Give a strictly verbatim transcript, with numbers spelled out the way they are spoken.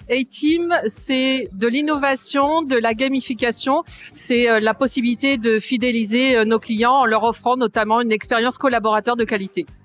A-Team, c'est de l'innovation, de la gamification. C'est euh, la possibilité de fidéliser euh, nos clients en leur offrant notamment une expérience collaborateur de qualité.